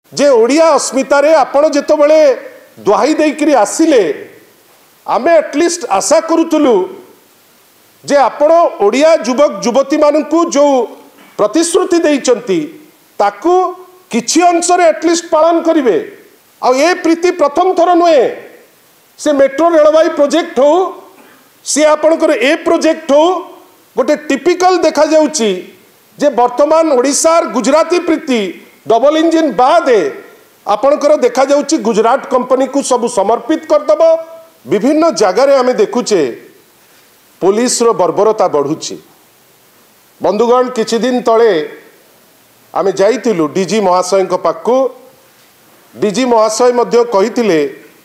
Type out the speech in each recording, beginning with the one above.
जे ओडिया अस्मिता रे आपण जेतबेले दुहाई देकरी आसिले आमे एटलिस्ट आशा करूतलु जे आपण ओडिया युवक युवती मानकू जो प्रतिश्रुति देइचंती ताकू किछि अंश रे एटलिस्ट पालन करिवे। आ ए प्रीति प्रथम थर नुहे से मेट्रो रेलवाई प्रोजेक्ट हो सी आपणकर ए प्रोजेक्ट हो गोटे टिपिकल देखा जाउची जे वर्तमान ओडिशार गुजराती प्रीति डबल इंजिन बाद आपणकर देखा जाउची गुजरात कंपनी को सब समर्पित करदब। विभिन्न जगार आम देखुचे पुलिस रो बर्बरता बढ़ुची। बंधुगण किछि दिन तले आम जाइतिलु डीजी महाशय पाखु। डीजी महाशय मध्य कहितिले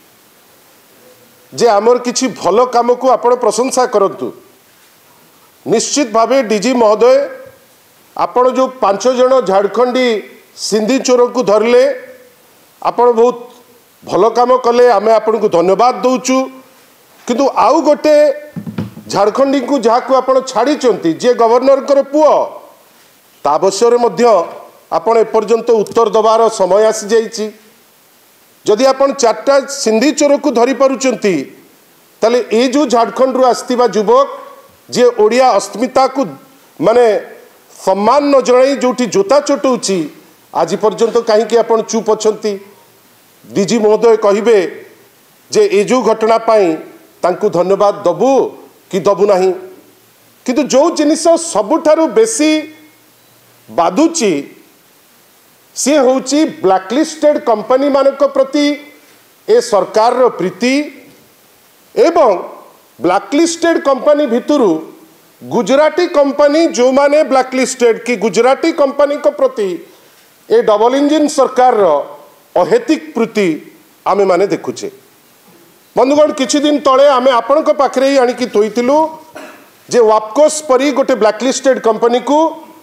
जे आमर किछि भल काम को आपण प्रशंसा करंतु। निश्चित भावे डीजी महोदय आपण जो 5 जन झारखंडी सिंधी चोर को धरले आपण बहुत भल काम कले आमे आपण को धन्यवाद दउचु। किंतु आउ गोटे झारखंडी को जहाँ को आपण छाड़ी चंती जे गवर्नर कर पुओ ता अवसर मध्य आपण एपर्यंत उत्तर दबार समय आसी जाइछि। जदि आपण 4टा सिंधी चोर को धरी पारुचंती ताले ए जो झारखंड रु आस्तिबा युवक जे ओडिया अस्मिता को माने सम्मान न जणाई जोटी जोता चटौची आज पर्यंत कहीं आपण चुप अछंती। डीजी महोदय कहिबे जे ए जो घटना पाई तांकु धन्यवाद दबु कि दबु नाही। किंतु जो जिनिस सबुठारु बेसी बाधुची सी होची ब्लैकलिस्टेड कंपनी मानक प्रति ए सरकार रो प्रीति एवं ब्लैकलिस्टेड कंपनी भितरु गुजराती कंपनी जो माने ब्लैकलिस्टेड कि गुजराती कंपनी को प्रति ए डबल इंजिन सरकार रो अहेतिक प्रीति आमे माने देखुचे। बंधुगण किछि दिन तले आमे आपण को पाखरे ही आनिकी तोइतिलु जे वापकोस परी गोटे ब्लैकलिस्टेड कंपनी को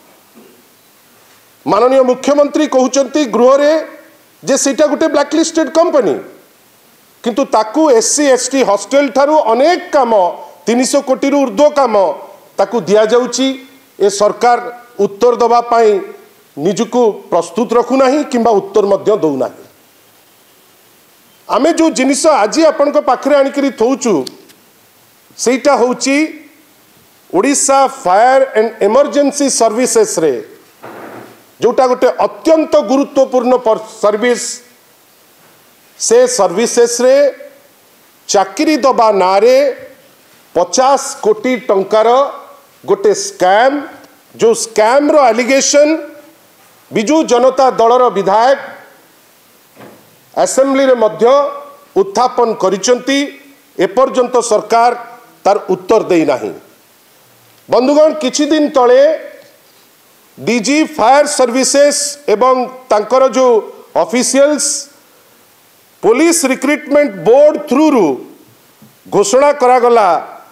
माननीय मुख्यमंत्री कहउचंती गृह रे जे सेटा गोटे ब्लैकलिस्टेड कंपनी किंतु ताकू एससी एसटी हॉस्टेल ठारू अनेक काम 300 कोटी रु ऊर्ध्व काम ताकू दिया जाउची। ए सरकार उत्तर दबा पाई निजको प्रस्तुत रखु नाही किंबा उत्तर मध्य दउ नाही। आमे जो जिनिस आज आपण को पाखरे आनिकरी थौचु सेटा होची Odisha fire and emergency services रे जोटा गोटे अत्यंत गुरुत्वपूर्ण सर्विस से सर्विसेस रे चाकरी दबा नारे 50 कोटी टंकार गोटे स्कैम जो स्कैम रो एलिगेशन बिजू जनता दलर विधायक असेंबली रे मध्य उत्थापन करिसंती एपर्यंत सरकार तार उत्तर देई नाही। बंधुगण किछि दिन तले डीजी फायर सर्विसेस एवं तांकर जो officials police recruitment board through रु घोषणा करागला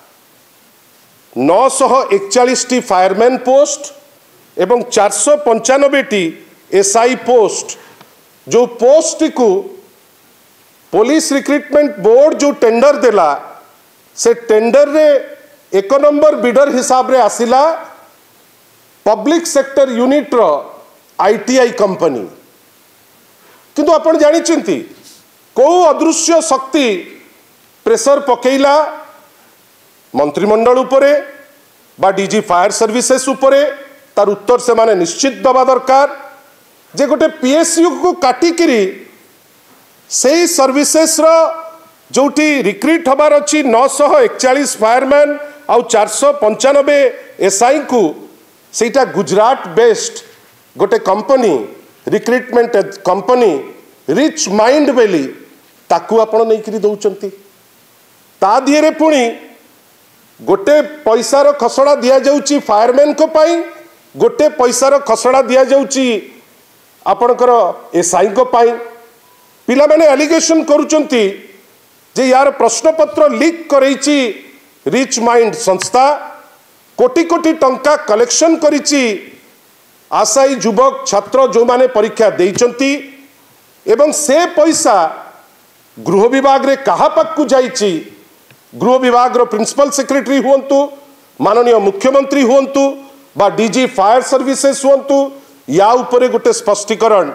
941 टी फायरमैन पोस्ट एवं 495 टी एसआई पोस्ट जो पोस्ट को पुलिस रिक्रुटमेंट बोर्ड जो टेंडर देला से टेंडर रे 1 नंबर बिडर हिसाब रे आसिला पब्लिक सेक्टर यूनिट रो आईटीआई कंपनी। किंतु आपण जानि चिंती को अदृश्य शक्ति प्रेशर पकेला मंत्रिमंडल उपरे बा डीजी फायर सर्विसेस उपरे तार उत्तर से माने निश्चित दबा दरकार जे गोटे पीएसयू को काटिकी से सर्विसेस रो जोटी रिक्रुट हबार अच्छी 941 फायरमैन आउ 495 एसआई को सेटा गुजरात बेस्ड गोटे company recruitment company Rich Mind बेली ताकू आपण नहीं दौरान ता दिए पुणी गोटे पैसार खसड़ा दि जाऊँगी फायरमैन को पाई गोटे पैसार खसड़ा दि जाऊँगी आपणकर एसआई को पाई। पिला माने एलिगेशन करुचंती जे यार प्रश्नपत्र लीक करैची रिच माइंड संस्था कोटी कोटी टंका कलेक्शन करिची आशायी युवक छात्र जो माने परीक्षा देइचंती एवं से पैसा गृह विभाग रे कहा पाकू जाइची गृह विभाग रो प्रिंसिपल सेक्रेटरी हुंतु माननीय मुख्यमंत्री हुंतु बा डीजी फायर सर्विसेस हुंतु या उपरे गोटे स्पष्टीकरण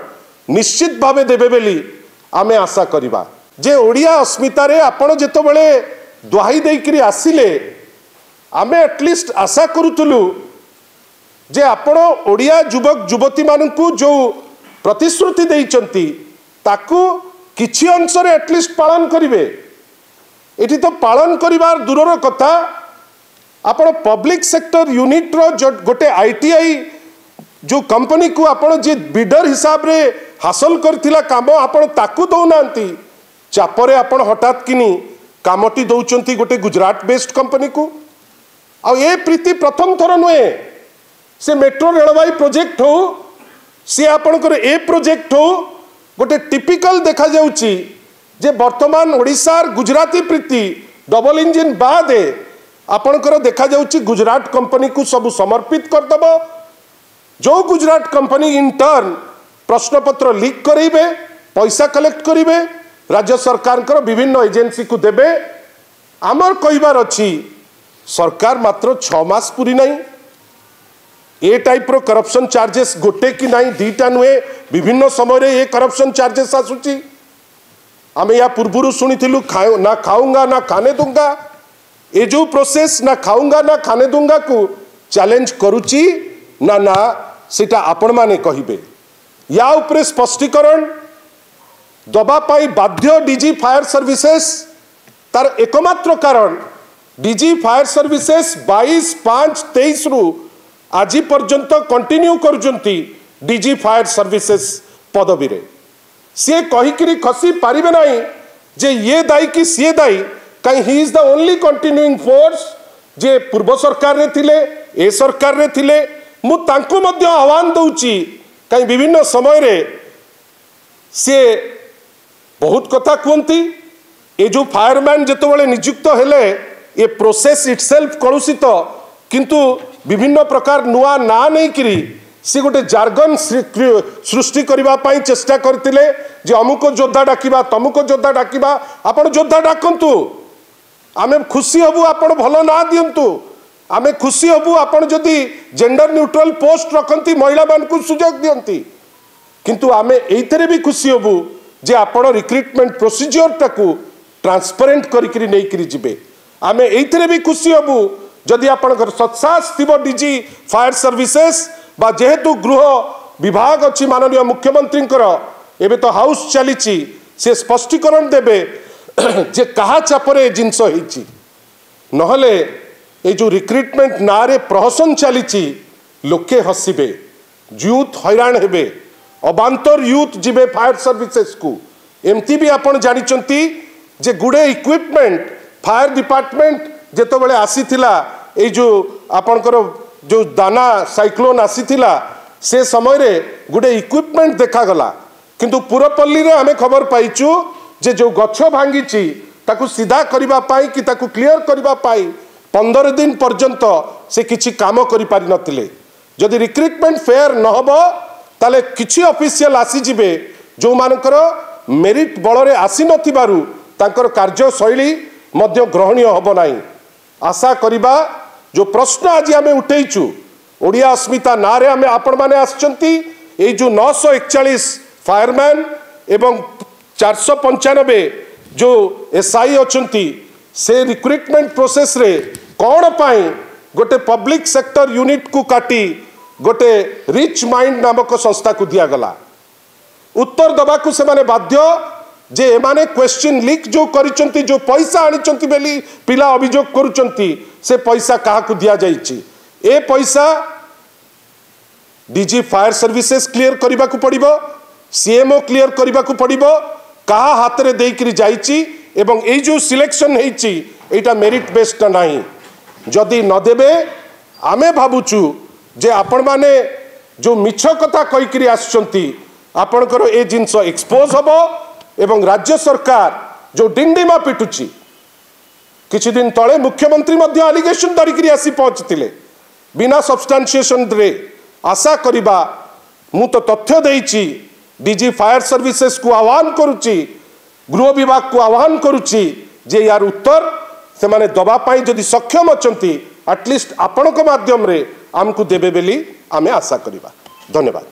निश्चित भावे देबे बेली आमे आशा करिबा जे ओडिया अस्मिता रे आपण जेतबेले दुहाई देइकरी आसिले आमे एटलिस्ट आशा करूतलु जे आपण ओडिया युवक युवती मानकू जो प्रतिश्रुति देइचंती ताकू किछि अंश रे एटलिस्ट पालन करिवे। एठी तो पालन करिवार दूरर कथा आपण पब्लिक सेक्टर यूनिट रो जो गोटे आईटीआई जो कंपनी को आपण जे बिडर हिसाब रे हासिल करथिला काम आपण ताकू दौनांती चापरे आपण हठात किनी कामटी दौचंती गोटे गुजरात बेस्ड कंपनी को। आ ए प्रीति प्रथम थर नुहे से मेट्रो रेलवाई प्रोजेक्ट हो सी आपणकर ए प्रोजेक्ट हो गोटे टिपिकल देखा जाउची जे वर्तमान ओडिशार गुजराती प्रीति डबल इंजिन बाद आपणकर देखा जाउची गुजरात कंपनी को सब समर्पित कर दबो। जो गुजरात कंपनी इन टर्न प्रश्नपत्र लीक करेबे पैसा कलेक्ट करेबे राज्य सरकार कर विभिन्न एजेंसी को देबे। आमर कहिबार अछि सरकार मात्र 6 मास पूरी नहीं ए टाइप रो करप्शन चार्जेस गोटे कि नहीं दीटा नुहे विभिन्न समय रे ये करप्शन चार्जेस आसुची। आमे या पूर्वरु सुनिथिलु ना खाऊंगा ना खाने दूंगा ए जो प्रोसेस ना खाऊंगा ना खाने दूंगा को चैलेंज करूची ना ना सेटा आपण माने कहिबे। या उपरे स्पष्टीकरण दबा पाई बाध्य डीजी फायर सर्विसेस तार एकमात्र कारण डीजी फायर सर्विसेस 22/5/23 रु आज पर्यंत कंटिन्यू करुचंती डीजी फायर सर्विसेस पदवी रे सी कहीकि खसी पारिबे नहीं जे ये दायी कि सी दायी कहीं he is the only continuing force जे पूर्व सरकार रे थिले ए सरकार रे थिले मु तांको मध्य आह्वान दउची कहीं विभिन्न समय रे सी बहुत कथा कहती ये जो फायरमैन जितेबाला नियुक्त हेले ये प्रोसेस इटसेल्फ कलुषित किंतु विभिन्न प्रकार नुआ ना नहीं करी सी गोटे जार्गन सृष्टि करने चेष्टा करते जे अमुक योद्धा डाकिबा तमुक योद्धा डाकिबा आपण योद्धा डाकंतु आमे खुशी हबु आपण भल ना दियंतु आमे खुशी हबु आपण जदि जेंडर न्यूट्रल पोस्ट रखंती महिला मान को सुजोग दियंती किंतु आमे एइथरे भी खुशी हबु जे आपण रिक्रुटमेंट प्रोसीजर टाकू ट्रांसपेरेंट करिकरी नै करी जिबे। आमे एइथरे भी खुशी हबु जदि आपणकर सत्सास थिबो डीजी फायर सर्विसेस बा जेहेतु गृह विभाग अच्छी माननीय मुख्यमंत्री एबे तो हाउस चली से स्पष्टीकरण देबे जे कहा चापरे जिनस होईची नहले ए जो रिक्रुटमेंट नारे प्रहसन चली लोके हसिबे यूथ हैरान हेबे अबांतर यूथ जिबे फायर सर्विसेस को एमती भी आपण जानिचंती जे गुडे इक्विपमेंट फायर डिपार्टमेंट जेतो बेले आसीथिला ए जो आपणकर जो दाना साइक्लोन आसीथिला से समय रे गुडे इक्विपमेंट देखा गला किंतु पुरपल्ली रे हमें खबर पाइचु जे जो गछ भांगीची ताकू सीधा करिबा पाई कि ताकू क्लियर करिबा पाई 15 दिन पर्यंत से किछि काम करि पारि नथिले। जदि रिक्रुटमेंट फेयर न हबो ताले किछि ऑफिशियल आसी जिबे जो मानकर मेरिट बल रे आसी नथिबारु तांकर कार्यशैली मध्य ग्रहणीय हबो नाही। आशा करिबा जो प्रश्न आज आमे उठेइचु ओडिया अस्मिता नारे आमे आपण माने आछंती ए जो 941 फायरमैन एवं 495 जो एसआई अछंती से रिक्रुटमेंट प्रोसेस रे कौन पाई गोटे पब्लिक सेक्टर यूनिट को काटी गोटे रिच माइंड नामक संस्था को दिया गला उत्तर दबा को से माने बाध्य जे एमाने क्वेश्चन लीक जो करिचंती जो पैसा आनिचंती बेली पिला अभियोग करूचंती से पैसा काहा को दिया जाइची ए पैसा डीजी फायर सर्विसेस क्लियर करबा को पड़िबो सीएमओ क्लियर करबा को पड़िबो काहा हाथ रे देइकरी जाइची एवं ए जो सिलेक्शन हेइची एटा मेरिट बेस्ड नाही जदि न देबे आमे भाबुचु जे आपण माने जो मिछ कथा कहिकरी आछंती आपणकर ए जिंस एक्सपोज हबो एवं राज्य सरकार जो डिंडिमा पिटुची किछि दिन तळे मुख्यमंत्री मध्य एलिगेशन धरिकरी आसी पहुंचतिले बिना सब्सटेंशिएशन रे आशा करिबा मु तो तथ्य देइची डीजी फायर सर्विसेस को आह्वान करुची गृह विभाग को आह्वान करुची जे यार उत्तर से माने दबा पाई जदि सक्षम अछंती एटलिस्ट आपणक माध्यम रे आमको देबे बेली आमे आशा करिबा। धन्यवाद।